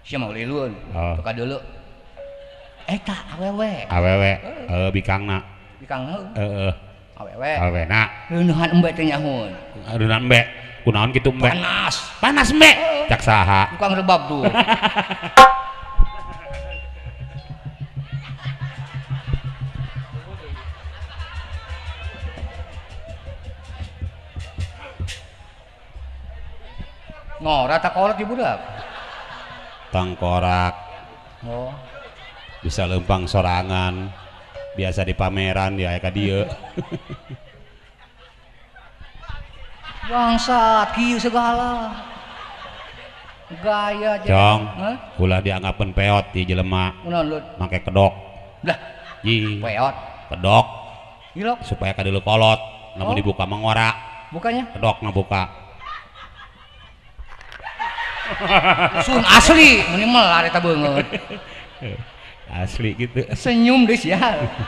sia mau lilun ka deuleu eta awewe bikangna bikang heeh awewena reuneuhan embe teh nyahoun reuneuhan embe kunaon kitu embe panas embe cak saha tukang rebab tuh ngora tak kolot ibu dak tangkorak oh bisa lempang sorangan biasa di pameran ya ka dieu bangsat kieu segala gaya jong ulah dianggapeun peot di jelema kunaon lut make kedok lah ji peot kedok ilok supaya kadieu kolot namun dibuka mangora bukanya kedok buka sun asli minimal areta beungeut asli gitu senyum deh sia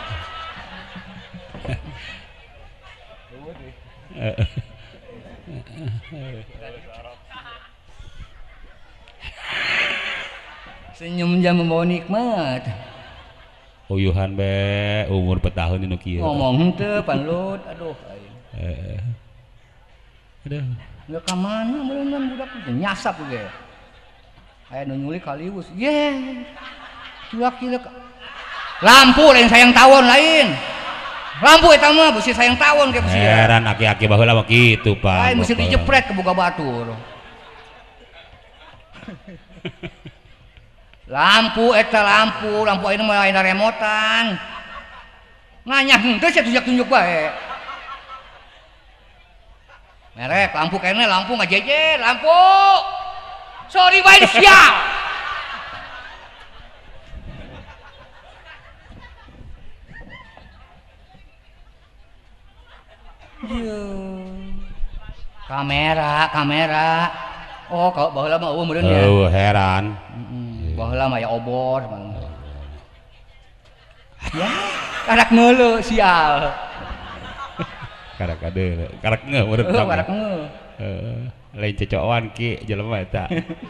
senyum jam membawa nikmat uyuhan be umur petahun ini kieu ngomong henteu panlut aduh aduh nggak kemana berenang budak nyasap ge aya nu nyulik kaliwus ye cuak lampu lain sayang tawon lain lampu eta mah beusi sayang tawon ke beusi heran aki-aki baheula mah kitu Pak lain beusi dijepret ke boga batur lampu eta lampu ayeuna mah aya remotan nanya henteu sia tunjuk bae merek lampu kene lampu ngajejer lampu sorry bae siap kamera oh kalau baheula mah eueuh meureun ya heran baheula mah ya obor ya karak ngeuleuh sial karak ade karak ngeuh urut karak ngeuh lain cocokan ki jelema eta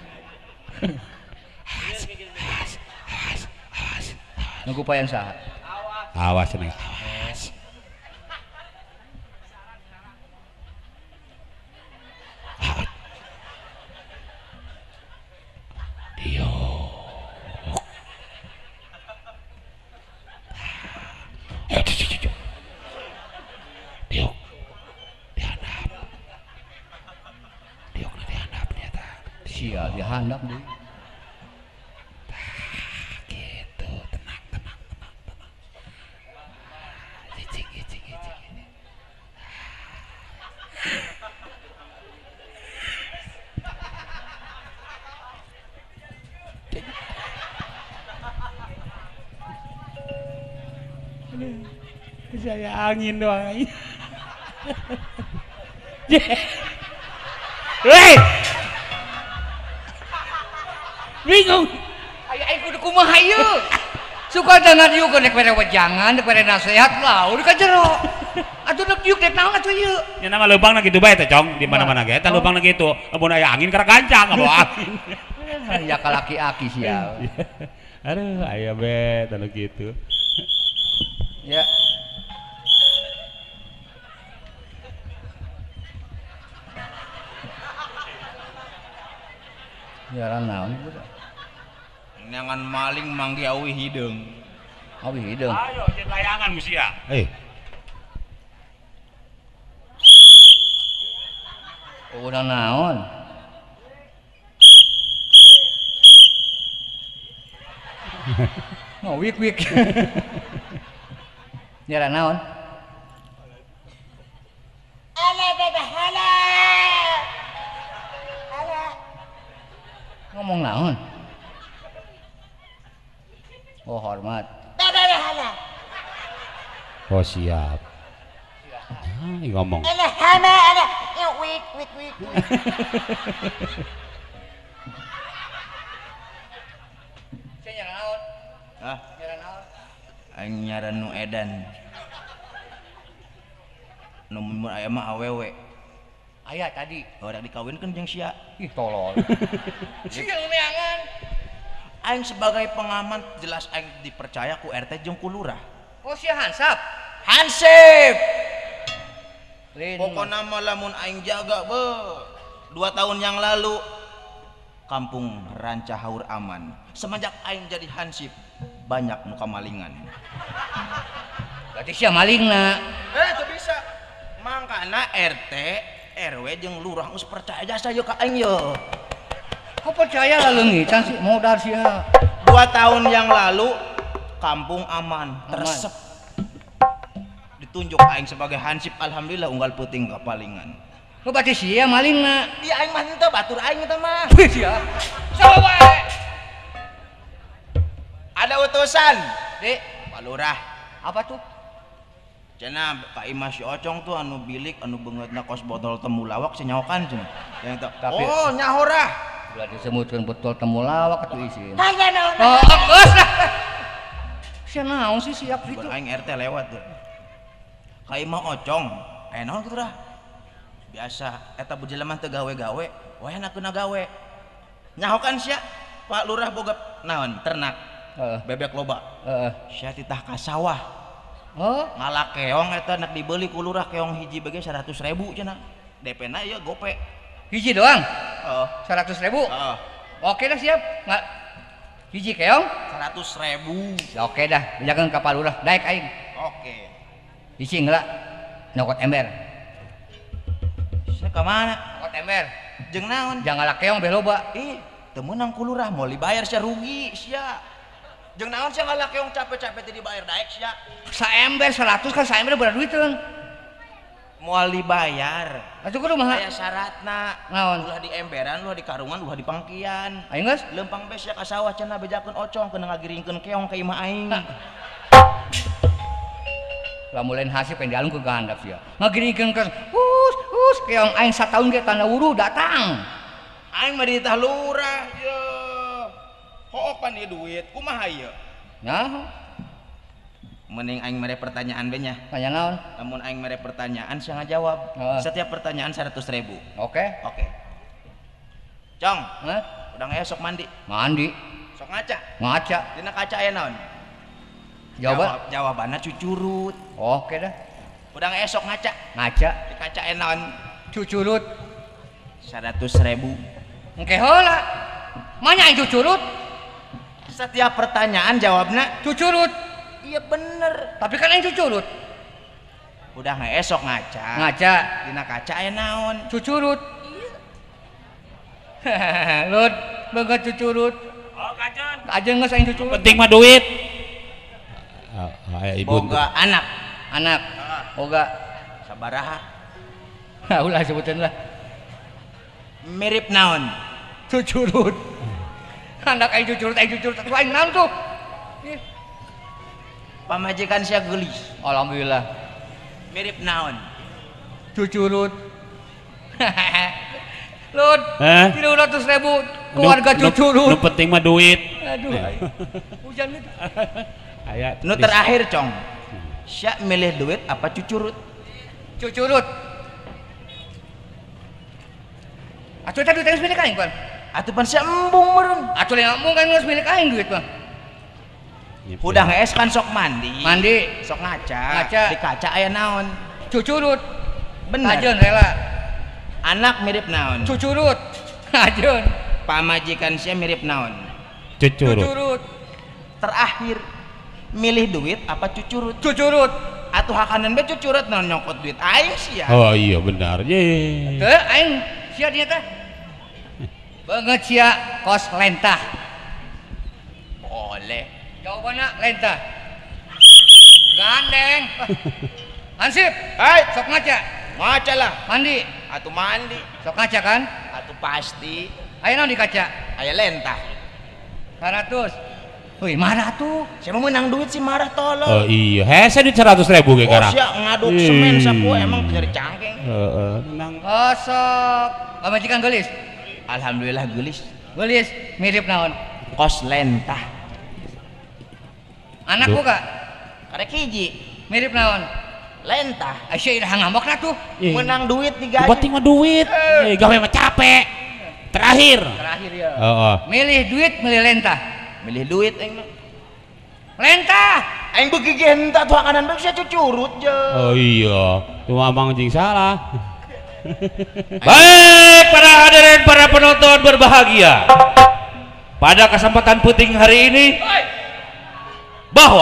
nunggu payan saha awas cenah awas Dio Diok dihandap ternyata sia dihandap deui gitu tenang cicing saya angin doang Hei bingung aya kudu kumaha ieu suka dengar ieu nek mere wejangan nek mere nasehat lah udah ka jero atuh nek ieu nek naon atuh ieu nya nama leubangna kitu bae teh cong di mana-mana ge eta leubangna kitu lamun aya angin kara gancang bawa angin ya ka laki-laki sia aduh aya be tanu kitu ya jalan naon budak Nangan maling manggi awi hideung. Awi hideung. Ayo jeung layangan mu sia. Udah naon? Mau wik. Nyara naon? Ala bebe hala. Ngomong naon? Oh hormat. Bebe hala. Oh siap. Ngomong. Ala hama ala. Wik. Saya nyara naon? Hah? Nyara naon? Aing nyaran nu edan. Nu mun aya mah awewe. Aya tadi. Orang dikawinkeun jeung sia. Ih tolol. Sia neangan. Aing sebagai pengaman jelas aing dipercaya ku RT jeung ku lurah. Oh sia Hansap. Hansip. Lain Pokoknya mah lamun aing jaga be. 2 tahun yang lalu kampung Rancahaur aman. Semenjak aing jadi Hansip banyak nu kamalingan. berarti sia malingna. Itu bisa. Mangkana RT, RW jeung lurah geus percaya jasa yeuh ka aing yeuh. Kau percaya lah leungitan sih modal sia. 2 tahun yang lalu kampung aman, teresep. Ditunjuk aing sebagai Hansip, alhamdulillah unggal peuting kapalingan. Kau berarti sia malingna. Di aing mah henteu batur aing eta mah. Wih sia. Sawa wae. Ada utusan, Dek, Pak Lurah. apa tuh? Cenah ka imah si Ocong tuh anu bilik anu beungeutna kos botol temulawak senyaokan cenah. Yang itu. Tapi- Oh, nyahorah. Udah disebutkan betul temulawak atuh isin. Hanya naon. Oh, geus lah. Sia naon sih siap gitu. Bar aing RT lewat tuh. Ka imah Ocong, naon kitu dah. Biasa eta bujelema mah teu gawe-gawe, wae enakeun gawe. Nyahokan sia Pak Lurah boga naon ternak Heeh. bebek loba. Heeh. Sia titah ka sawah. Oh, Ngalah keong eta nak dibeli ku Lurah keong hiji bage 100.000 cenah. DP-na ya gope. hiji doang. Heeh. 100.000. Heeh. Oke dah siap. Nggak hiji keong. 100.000. Ya, oke dah. Jangan kapal lurah. Daek aing. Oke. Hiji ngeula. Nyokot ember. Sia ka mana? Nyokot ember. Jeung naon? Jangan lah keong beh loba. Teu meunang ku Lurah mau dibayar sia rugi sia. Jeung naon sia ngalah keong capek-capek teh dibayar daek sia. Saember 100 kan saember berat duiteun. Moal dibayar. Atuh kudu mah. Aya syaratna. Naon? Ulah di emberan, ulah di karungan, ulah di pangkian. Aing geus. Lempang bes ya ka sawah cenah bejakeun Ocong keuna ngagiringkeun keong ka imah aing. Lamun lain hasil pengen dialung ke gandap sia. Ngagiringkeun ke keong aing sataun ge tanda wuru datang. Aing mah ditah lurah ye. Hoopan ieu duit, kumaha ieu? Nya, Mending aing mere pertanyaan be nya. tanya naon? Lamun aing mere pertanyaan sia ngajawab. Heeh. Setiap pertanyaan 100.000. Oke. Oke. Cong, Hah? udang aya sok mandi. Mandi, Sok ngaca. ngaca. Dina kaca aya naon? Jawaban? Jawabanna cucurut. Oke dah. Udang aya sok ngaca. Ngaca, Di kaca aya naon? cucurut. 100.000. Engke heula. Manya aing cucurut? Setiap pertanyaan jawabna Cucurut. iya bener. Tapi kan aing cucurut. Udah nggak esok ngaca. Ngaca, Dina kaca aya naon? cucurut. Lud, beungeut cucurut. Oh, kacan. Ajeun geus aing cucurut. Penting mah duit. Aya ibu. Boga anak. Anak. Boga. Sabaraha? Ulah sebuteun lah. Mirip naon? Cucurut. Anak aing cucurut atuh aing naon tuh? Ih, Pamajikan sia geulis. alhamdulillah. Mirip naon? Cucurut. Lud, Hah? 300.000 keluarga Nu cucurut. penting mah duit. Aduh, aing. Hujan gitu. Aya. Nu terakhir cong. Sia milih duit apa cucurut? Cucurut. Atuh tadi duit milik aing, Pan. Atuh pan sia embung meureun. Atuh lain ngomong kan geus milik aing duit, Bang. Udah ngees kan sok mandi. Mandi, Sok ngaca. Ngaca. Di kaca aya naon? cucurut. Bener. Ajeun rela. Anak mirip naon? Cucurut. Ajeun. Pamajikan sia mirip naon? Cucurut. Cucurut. Terakhir milih duit apa cucurut? Cucurut. Atuh hakanan be cucurut naon nyokot duit aing sia. Oh iya benar. Ye. Teu aing sia dinya teh. Beungeut sia kos lentah. Boleh. Jawabanna lentah. Gandeng. Hansip, Hai, sok ngaca. ngaca lah. Mandi, Atuh mandi. sok ngaca kan? Atuh pasti Ayo naon di kaca? aya lentah. 100. Wih, marah tuh. Siapa menang duit sih marah Oh tolong. iya, hese duit 100.000 ge Oh karang. sia ngaduk semen sapu emang nyari cangkeng. Heeh, tenang. Kosok. Pamajikan gelis. Alhamdulillah gelis. Gelis mirip naon? Kos lentah. Anak Duh. buka Karek hiji mirip naon? lentah. Aisyah dah ngambek lah tuh. Ye. Menang duit Yang 3 penting mah duit. Gawe mah capek. Terakhir. Terakhir ya. Heeh. Milih duit, milih lentah. milih duit aing mah. Lentah. Aing beuki ge henteu tuh kanan beuk sia cucurut je. Oh iya, cuma abang jing salah. Baik para hadirin, para penonton berbahagia. Pada kesempatan penting hari ini bahwa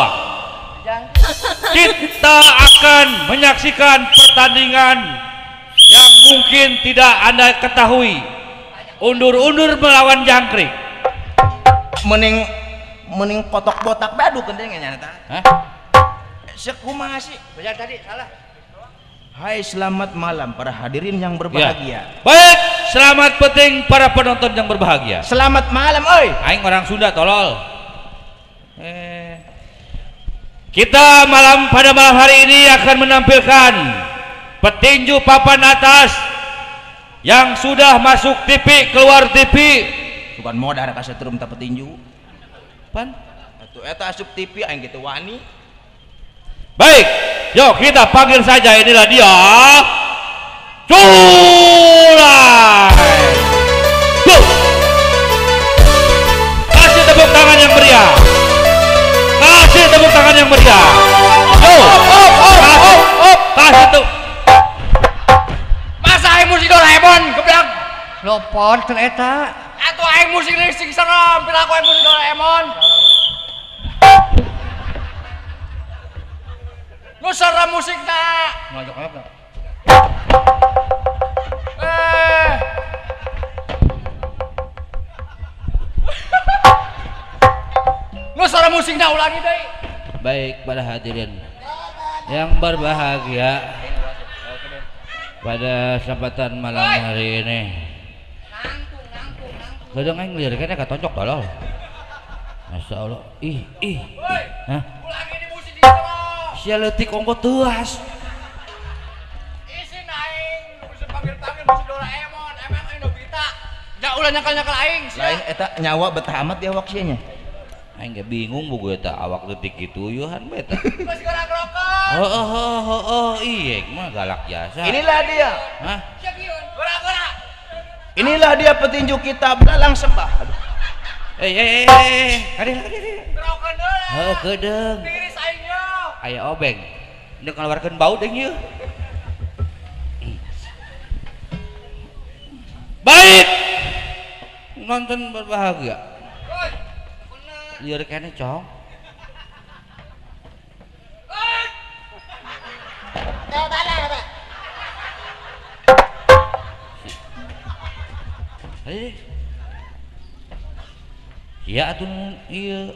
kita akan menyaksikan pertandingan yang mungkin tidak Anda ketahui. Undur-undur melawan Jangkrik. Mending kotok botak badu kendengnya nyata. Hah? Sekumaha sih? Benar tadi salah. Hai, selamat malam para hadirin yang berbahagia. Baik, selamat penting para penonton yang berbahagia. Selamat malam, oi. Aing orang Sunda tolol. Kita pada malam hari ini akan menampilkan petinju papan atas yang sudah masuk TV, keluar TV. Bukan modal ka setrum tak petinju. Pan? Atuh eta asup TV aing kitu wani. Baik, yuk kita panggil saja, inilah dia Culai. Kasih tepuk tangan yang meriah. Kasih tepuk tangan yang meriah. Kasih tuh. Masa aing musik Doraemon geblak. Lopon ternyata. Atuh aing musik sing serem, piraku aing musik Doraemon. Nu serem musikna. Ngajak-ngajak. Nu serem musikna ulangi deui. Baik para hadirin yang berbahagia pada kesempatan malam hari ini. Kadang aing liriknya gak tonjok tolol. Masya Allah. Ih. Hah? Ulangi di musik di sana. Sia leutik ongko tuas. Isin aing musik panggil-panggil musik Doraemon, emang aing Nobita. Ja ulah nyakal-nyakal aing. Lain eta nyawa betah amat di awak sia nya. Aing ge bingung boga eta awak leutik kitu yuhan beta. Geus gerak rokok. Oh, iya mah galak jasa. Inilah dia. Hah? Siap yun. Gerak-gerak. Inilah dia petinju kita belalang sembah. Aduh. Kadeh. Gerokan deui. Heuh kedeung. Tiris aingnya. Aya obeng. Deuk ngaluarkeun bau deung ieu. Baik. Nonton berbahagia. Liur kene cong. Iya atuh ieu.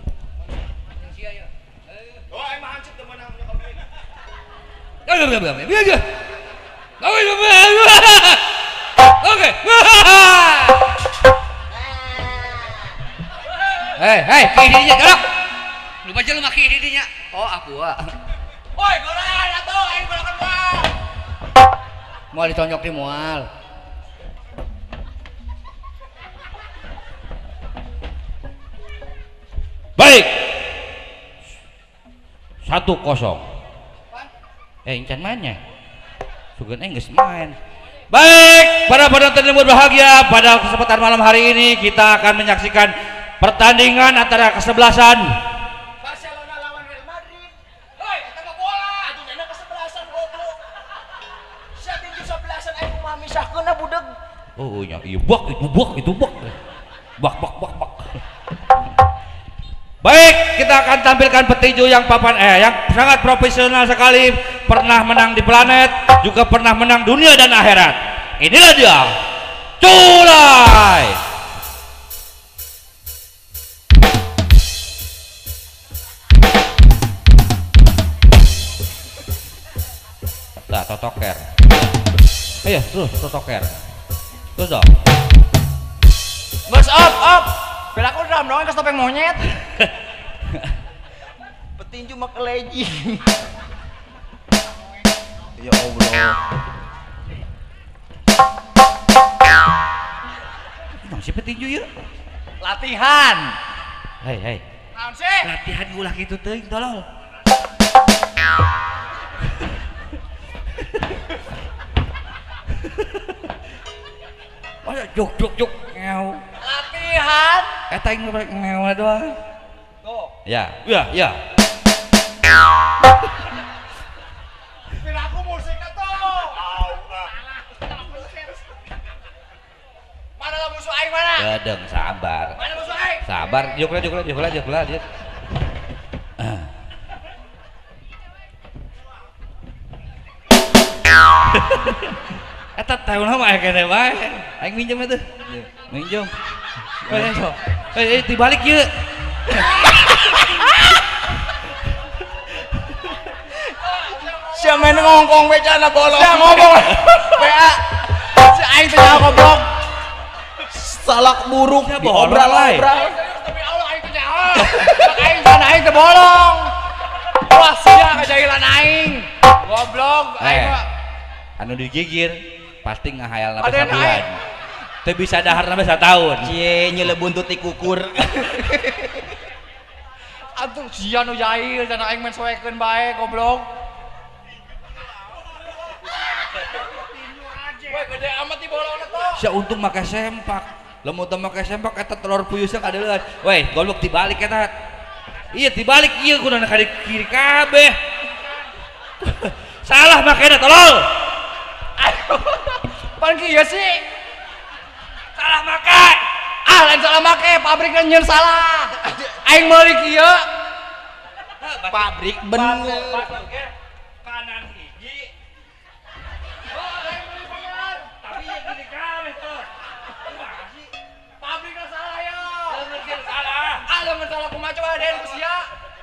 Oh, aing mah hancur teu meunang nyokap deui. Oke. Hei, kidinya gerak. Lu baca lu maki kidinya. Oh, aku Woi, goran atuh aing gerakan bal. Moal ditonjok di moal. Baik. 1-0. Encan mainnya. Sugan geus main. Baik, para penonton yang berbahagia, pada kesempatan malam hari ini kita akan menyaksikan pertandingan antara kesebelasan Barcelona lawan Real Madrid. Hoi, eta mah bola. Aduh nyana kesebelasan goblok. Sia tinju 11-an aing kumaha misahkeunna budeg. Oh iya, buak itu buak. Bak. Baik, kita akan tampilkan petinju yang yang sangat profesional sekali, pernah menang di planet, juga pernah menang dunia dan akhirat. Inilah dia, Culai. Nah, totoker. Ayo, terus totoker. Terus dong. Bos op. Pelaku drum dong ke topeng monyet. Petinju mah keleji. Ya Allah. Masih petinju ya? Latihan. Hei. Naon sih? Latihan ulah gitu teuing tolol. Masa juk. Ngau. Latihan. latihan. Eta aing rek ngewe doang. Tuh. Ya, ya. Pira aku musiknya tuh. Mana lah musuh aing mana? Gedeng sabar. Mana musuh aing? Sabar, juklah. Eta tahun mah aya kene bae. Aing minjem atuh. Minjem. Dibalik ieu. Sia main ngongkong becana bolong. Sia ngomong. PA. Si aing teh nyawa goblok. Salak buruk Sia diobral-obral. Demi Allah aing teh nyawa. Aing sana aing teh bolong. Wah sia kajahilan aing. Goblok aing mah. Anu digigir pasti ngahayal Ada sampai sabulan. Teu bisa dahar sampai 1 tahun. Cie nyelebuntut ti kukur. Atuh sia nu jahil dan aing men soekeun bae goblok. Weh gede amat di bolongna tuh. Sia untung make sempak. Lamun teu make sempak eta telur puyusna kadeuleut. Weh, goblok dibalik eta. Iya dibalik ieu kudu ka kiri kabeh. Salah makena tolol. Pan kieu sih. Salah make. Lain salah make, pabriknya nyeun salah. Aing meuli kieu. Pabrik bener. Kanan hiji. Oh, aing meuli bener. Tapi ya gini kabeh tuh. Kumaha sih? Pabriknya salah ya. Leungkeun salah. Lamun salah kumaha coba den ku sia.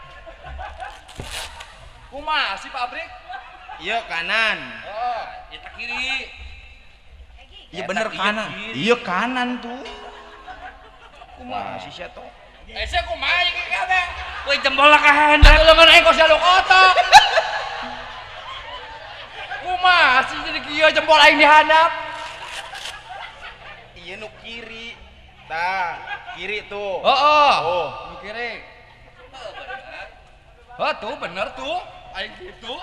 Kumaha sih pabrik? Iya kanan. Oh, Eta kiri. Iya bener Eta kanan. kiri. Iya kanan tuh. Kumaha sih sia tuh? sia kumaha ieu kabeh? Woi jempolna ka handap. Atuh leungeun aing kos jaluk otak. Kumaha sih jadi kieu jempol aing dihandap? Iya nu kiri. Tah, kiri tuh. Heeh. Oh. Nu kiri. Oh, tuh bener tuh. Aing gitu.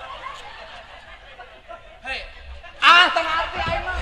Hei. Tengah arti aing mah.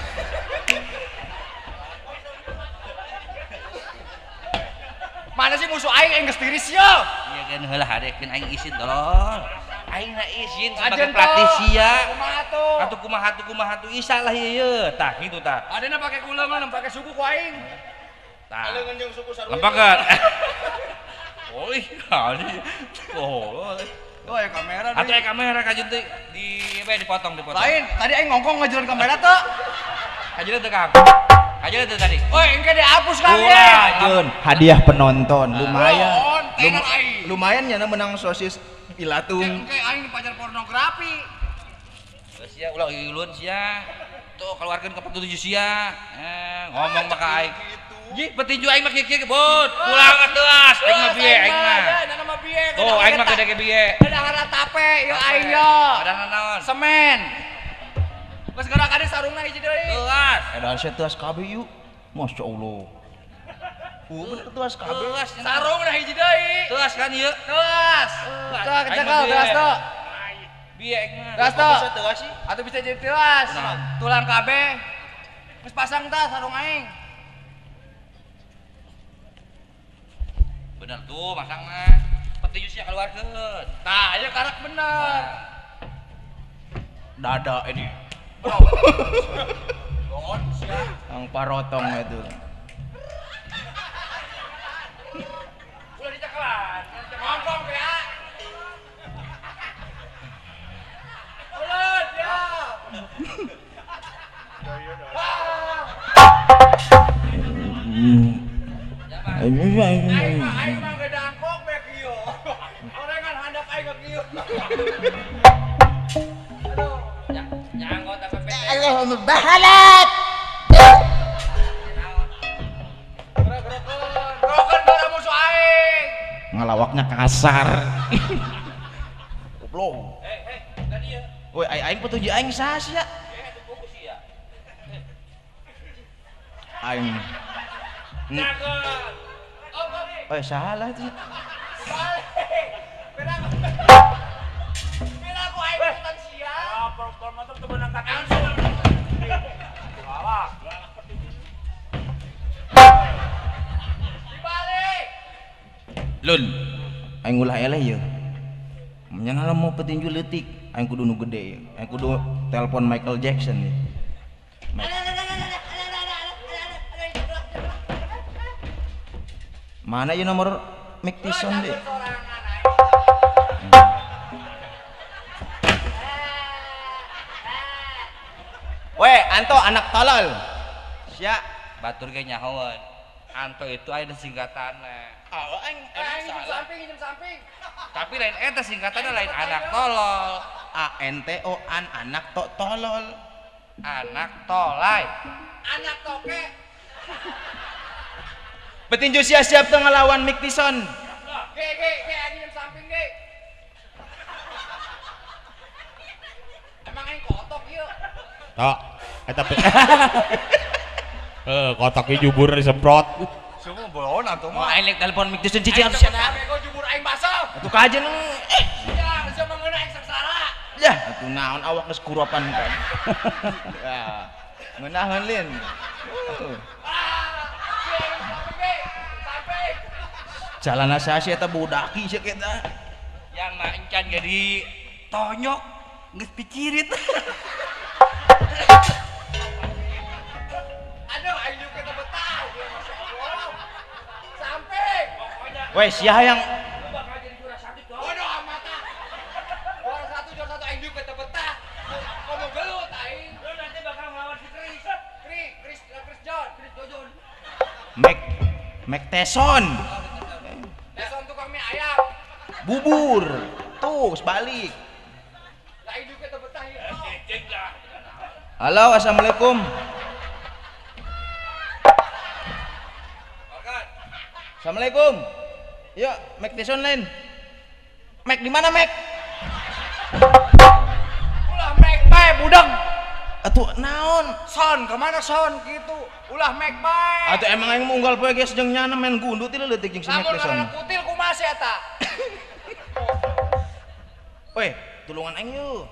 Mana sih musuh aing geus tiris ya? Iya kan heulah hadekeun aing izin tolong. Aing na izin sebagai Ajen pelatih toh. sia. Kumaha tuh? Kumaha tuh isa lah ieu. Tah kitu tah. Adena pake kuleungan, pake suku ku aing. Tah. Leungeun jeung suku sarua. Lempakeun. Oi, ali. Oh. Oh, ya kamera Atuh aya kamera kajeun teh di dipotong. Lain, tadi aing ngongkong ngajulan kamera tuh. Kajeun teh Kang. Kajeun teh tadi. Woi, engke dihapus Kang Ulah, ya. Jun, hadiah penonton lumayan. Naon, tenar aing. Lumayan nya menang sosis pilatung. Engke aing pacar pornografi. Geus sia ulah ulun sia. Tuh keluarkeun ke petunjuk sia. Ngomong maka aing. Ji, petinju aing mah kieu bot. Pulang atuh. Aing mah bieu aing mah. Ada nama bieu. Tuh aing mah gede ge bieu. Ada harap tape, yuk aing yo. Ada naon? Semen. Geus gerak ade sarungna hiji deui. Telas. Edan sia tuas kabeh yuk. Masya Allah. Bener tuas kabeh. Telas. Sarungna hiji deui. Telas kan ieu. Telas. Tuh Aing kecekel mah bieu. telas tuh. Bieu aing mah. Telas tuh. Bisa tuas sih. Atuh bisa jadi telas. Naon? Tulang kabeh. Geus pasang tah sarung aing. Bener tuh masang mah. Petinju sia keluarkeun. Tah, ieu karak bener. Dada ini. Gon sia. Ang parotong itu. Ulah dicekelan. Ngongkong ya. Ulah ya. Aing mah gede angkok be kieu. Orengan handap aing ke kieu. Aduh, Nyanggot apa pe. Allahumma bahalat. Broken bara musuh aing. Ngalawaknya kasar. Goblok. Tadi ya. Woi, aing petunjuk aing saha sia? Fokus ya. Aing. Nyanggot. Oh, salah tuh. Beda aku aing ikutan sia. Perempuan mantap tuh benang kaki. Lun, aing ulah eleh ya. Menyana mau petinju leutik, aing kudu nu gede. Aing kudu telepon Michael Jackson ya. Mana ya nomor Mike Tyson deh? Weh, Anto anak tolol. Sia batur ge nyahoeun. Anto itu aya singkatanna. Oh, aing salah. samping. Tapi lain eta singkatanna lain anak tolol. ANTO an anak tok tolol. Anak tolai. Anak toke. Petinju sia siap teu ngelawan Mike Tyson. Ge anjing samping ge. Emang aing kotok ieu. Tok, eta kotak jubur disemprot. Semua bolon atuh Mau mah. aing telepon Mike Tyson cici atuh sia. Bego jubur aing basah. Atuh kajen Ya, sama ngeuna aing sengsara. ya atuh naon awak geus kuropan kan. Ya. Ngeunaheun lin. Samping. Jalana saha eta budaki sia kita. Yang mah encan jadi tonyok geus picirit. Aduh, aing juga teu betah. Masyaallah. Samping. Weh sia yang Bodoh amat ah. Juara satu aing juga teu betah. Komo gelut aing. Lu nanti bakal ngelawan si Chris Jojon. Mike Tyson. Deson tukang mie ayam. Bubur. Tuh, balik. Lah aing juga teu betah ieu. Halo, assalamualaikum. Assalamualaikum. Yuk, Mike Tyson lain. Mike di mana, Mike? Ulah make bae budeng. Atuh naon? Son, kemana son gitu? Ulah make bae. Atuh emang aing unggal poe geus jeung nyana main gundu ti leutik jeung si Mike Lamun Tyson. ngaranna kutil kumaha sih eta? Weh, tulungan aing yuk.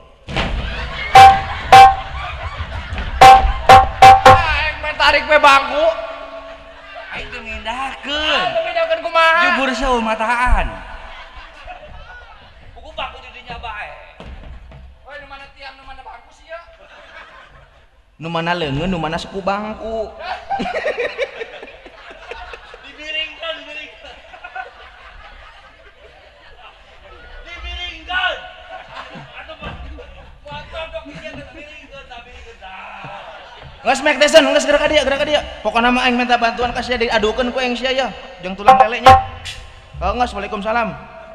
Aing main tarik bae bangku. Aing teu ngindahkeun. Teu bedakeun kumaha? Jubur seueuh mataan. Buku baku di dinya bae. Woi, nu mana tiang nu mana bangku sih ya? Nu mana leungeun, nu mana suku bangku. Dimiringkan. Atuh motor dok ieu dimiringkeun tapi geus. Geus Mike Tyson, geus gerak ka dieu. Pokona mah aing minta bantuan ka sia diadukeun ku aing sia ya, jeung tulang lelenya. Geus, Waalaikumsalam.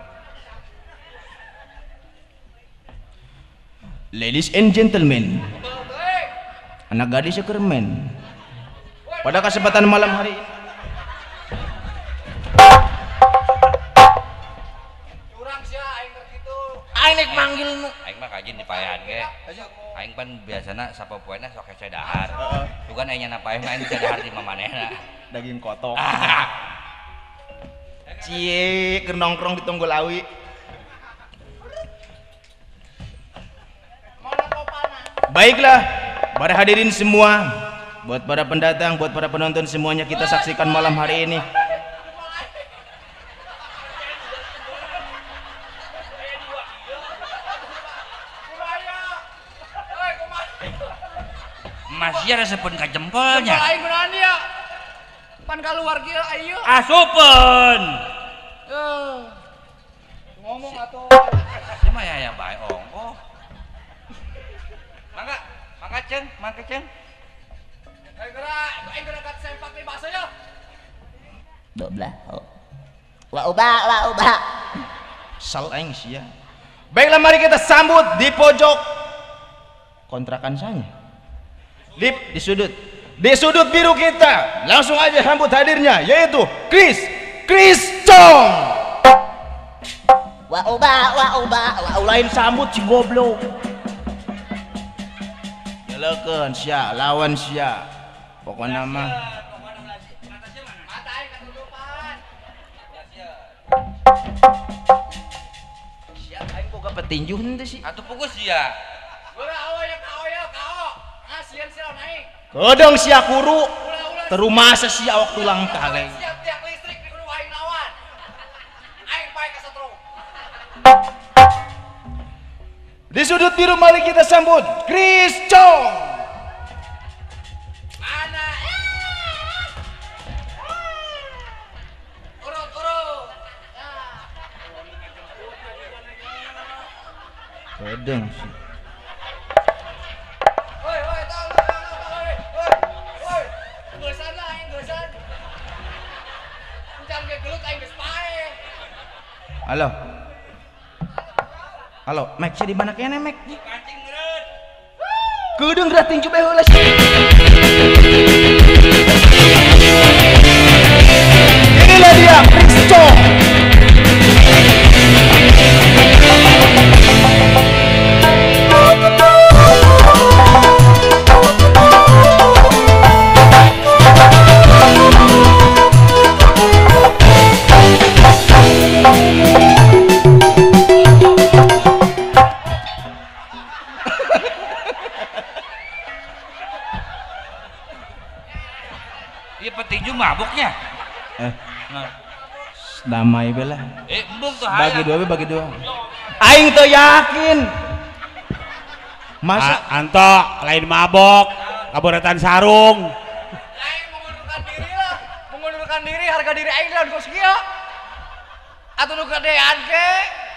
Ladies and gentlemen, anak gadis sekermen. Pada kesempatan malam hari ini Curang sih aing keur kitu. aing nek manggil Aing mah kajin dipaehan ge. Aing pan biasana sapopoena sok hece dahar. Bukan aing nyana paeh aing hece dahar di mamanehna. daging kotok. Cie, keur nongkrong di Tunggul Awi. Baiklah, para hadirin semua, buat para pendatang, buat para penonton semuanya kita saksikan malam hari ini. Masih resepun ka jempolnya. Aing kunaon dia? Pan kaluar kieu ayeuna. Asupeun. Ngomong atuh. Ieu mah ya bae ongkoh. Mangga cen. Aing geura kat sempak di baso ya. 12. Wa ubah. Sal aing sia. Baiklah, mari kita sambut di pojok kontrakan saya. Di sudut biru kita. Langsung aja sambut hadirnya, yaitu Chris Chong. Wa ubah. Lain sambut si goblok. Nyelekeun sia, lawan sia. Pokoknya mah Mata aing ketutupan. sia aing boga petinju henteu sih. Atuh pugus ya. Geura kao. Sieun sila naik. Kedong sia kuru. Ulah. Terumasa sia awak tulang kaleng. Siap tiak listrik di kudu aing lawan. Di sudut biru mari kita sambut Chris Chong. Mana? Urut. Kedeng sih. Woi, tahu. Woi. Gesan lah aing gesan. Jangan ge gelut aing geus pae. Halo, Mek, si di mana kene, Mek? Kancing meureun. Keudeng geura tinju bae heula sih. Inilah dia, Chris Chong. Iya petinju mabuknya. Nah. Damai bela. Embung tuh Bagi dua. Aing teu yakin. Masa Anto lain mabok, kaboretan sarung. Aing mengundurkan diri harga diri aing lawan kos kieu. Atuh nu kadean ke?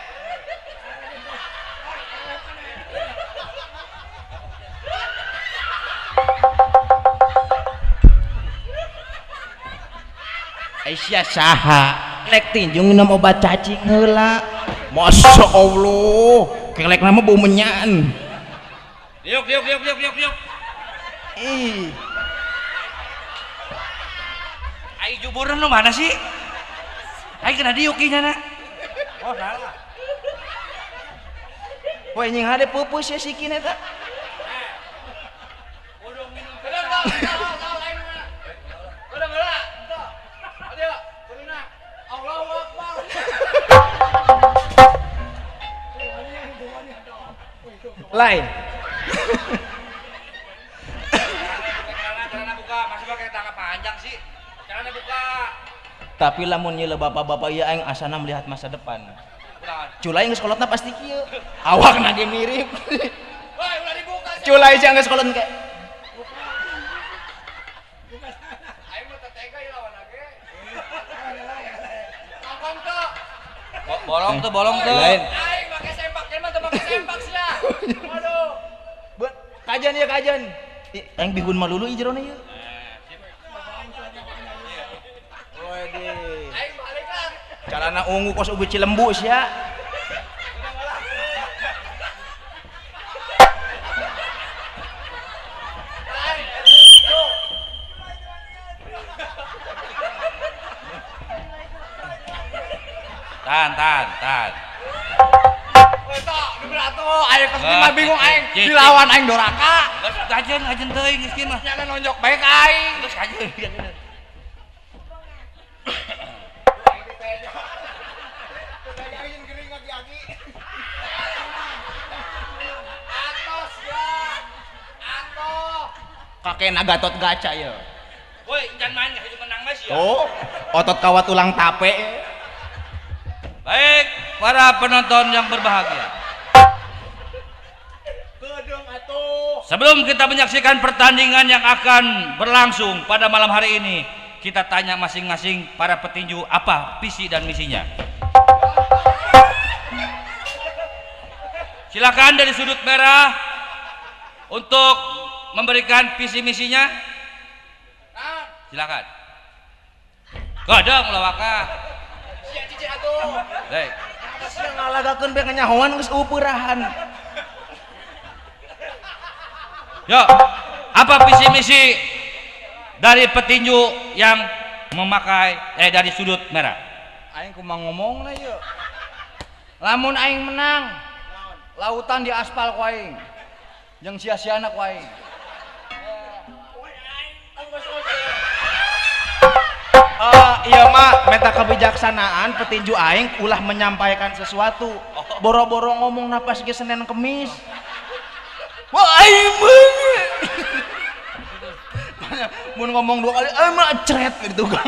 Aisyah saha lek tinju minum obat cacing heula. Masya Allah, kelek nama bau menyan. Yuk. Ih, Ai juburan lu mana sih? Ai kena diukinya na. Oh salah. woi nying hade pupus ya sikin eta. Lain. Carana buka, masih pakai tangga panjang sih. Carana buka. Tapi lamun nyeula bapak-bapak ieu aing asana melihat masa depan. Culai geus kolotna pasti kieu. Awakna ge mirip. Woi, ulah dibuka. Culai sia geus kolot ke. Aing mah teh tega ieu lawan age. Angkong tuh. Bolong tuh. Lain. Aing make sempak, mah teu make sempak sia. Waduh. Kajian ya kajian. Aing bihun malulu ieu jerona ieu. Aing balik lah. Carana ungu kos ubi Cilembu sia. Tan. Woi tok, dibelah tuh. Aing kos mah bingung aing. Dilawan aing doraka. Geus ajen teuing geus kieu mah. Nyana nonjok baik aing. Geus ajen. Atos ya. Atoh. Kakena Gatot Kaca ya. Woi, jangan main enggak menang mas ya. Oh, otot kawat tulang tape. Baik, para penonton yang berbahagia. Sebelum kita menyaksikan pertandingan yang akan berlangsung pada malam hari ini, kita tanya masing-masing para petinju apa visi dan misinya. Silakan dari sudut merah untuk memberikan visi misinya. Silakan. Gadang lawaka. Sia cici atuh. Baik. Sia ngalagakeun bae nyahoan geus upeurahan. Yo, apa visi misi dari petinju yang memakai dari sudut merah? Aing kumaha ngomong lah yeuh. Lamun aing menang, lautan di aspal ku aing. Jeung sia-siana ku aing. Iya mah meta kebijaksanaan petinju aing ulah menyampaikan sesuatu. Boro-boro ngomong napas ge Senin Kemis. Wah aing mun ngomong 2 kali aing mah cret gitu kan.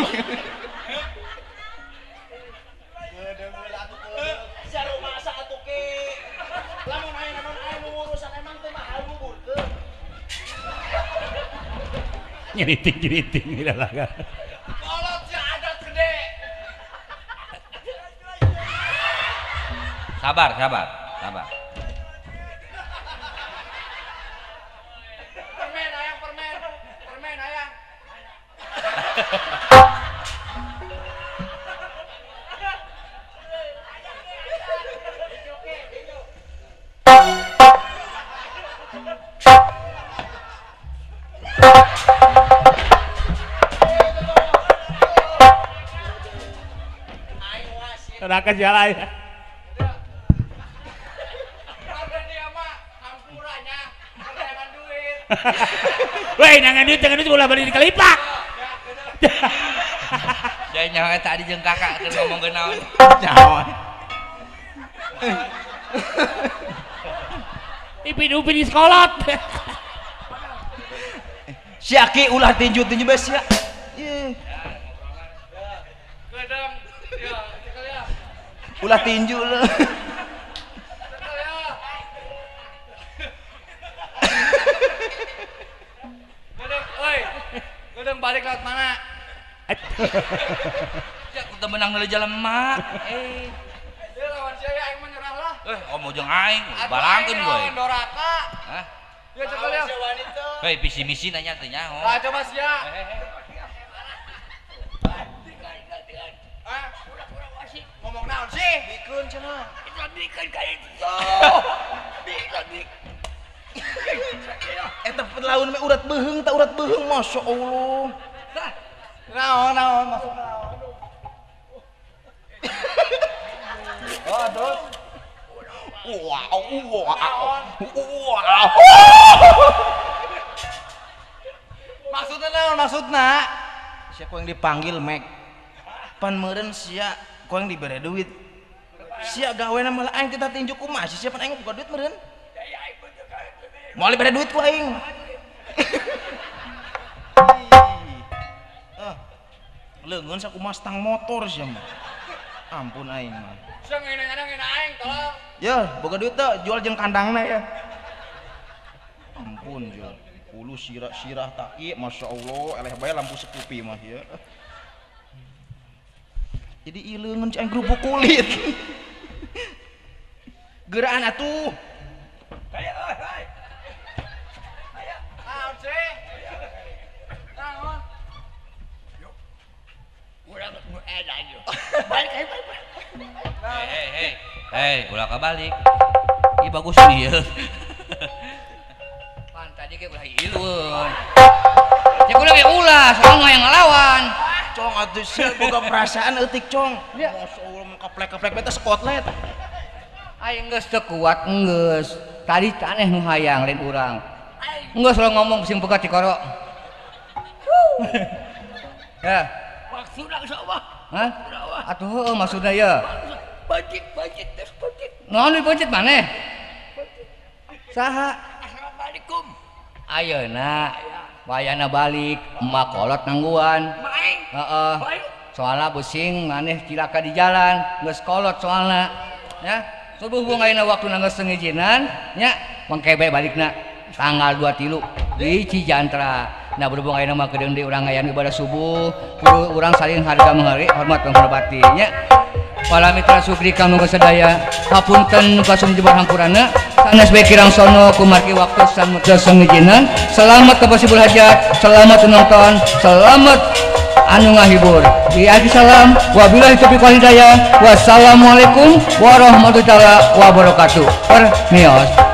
Nyeriting gitu lah. Kolot si adat gede. Sabar. Permen ayang. Teraka jalan ya. Weh, jangan duit bola balik di Kalipak. Jadi nyawa tadi jeung kakak keur ngomong naon. Nyawa. Ipin di sekolot. Si Aki ulah tinju bes ya. Gedang. Ya, cekal ya. Ulah tinju lu. Cekal ya. Gedang balik laut mana? Ya udah menang dari jalan emak. Dia lawan saya aing menyerah lah. Om ujung aing balangkeun gue. Lawan Doraka. Hah? Ya cekal ya. Hei, visi misi nanya teh nyaho. Ah, coba sia. Ngomong naon sih? Bikeun cenah. Bikeun ka itu. Eta laun mah urat beuheung masya Allah. Naon masuk naon. Aduh. Wow. Maksudna? Siapa yang dipanggil Mek? Pan meureun sia ku yang dibere duit. Sia gaweana malah aing kita tinju kumaha siapa aing buka duit meureun? Mau dibere duit ku aing. Leungeun sakumaha stang motor sia mah. Ampun aing mah. Sia ngina aing tolong. Ya, boga duit teh jual jeung kandangna ya. Ampun jual. Ulu sirah taki, masya Allah, eleh bae lampu sekupi mah ya. Jadi ileungeun cai kerupuk kulit. Geraan atuh. Ayo. Naon sih? Naon? Urang mau edan yo. Balik. Hei, ulah kabalik. Ih bagus nih ya. Pan tadi ge ulah ileun. Ya ulah ge ulah, soalnya yang ngelawan. Cong atuh sia boga perasaan eutik cong. Masya Allah kaplek-kaplek beta skotlet. Aing geus teu kuat geus. Tadi taneh nu hayang lain urang. Geus lo ngomong sing pegat tikoro. Ya. Maksudna saha? Hah? Atuh maksudna ya. Budget tes budget. Naon di budget maneh? Saha? Assalamualaikum. Ayeuna wayana balik emak kolot nangguan. Maing. Heeh. Soalna busing maneh cilaka di jalan, geus kolot soalna. Ya, subuh ayeuna waktuna geus sengijinan nya mangkebe balikna tanggal 23 di Cijantra. Nah berhubung ayeuna mah kedeung di urang aya ibadah subuh, kudu urang saling harga menghormati hormat menghormati nya. Para mitra sukri kang nu sadaya hapunten kasung jebar hampurana sanes bae kirang sono kumargi waktu samudra sengijinan. Selamat keposibul hajat, selamat menonton, selamat anu ngahibur. Di akhir salam wabillahi taufiq wal hidayah. Wassalamualaikum warahmatullahi wabarakatuh. Permios.